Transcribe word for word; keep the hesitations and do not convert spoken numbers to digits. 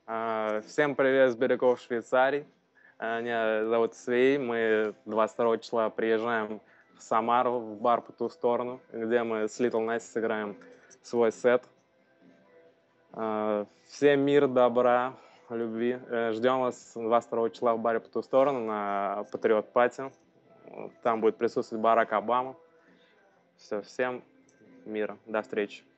А, Всем привет с берегов Швейцарии. А, Меня зовут Свей. Мы двадцать второго числа приезжаем в Самару, в бар по ту сторону, где мы с Little Nice сыграем свой сет. А, Всем мир, добра, любви. Э, Ждем вас двадцать второго числа в баре по ту сторону на Патриот Пати. Там будет присутствовать Барак Обама. Все, всем мира. До встречи.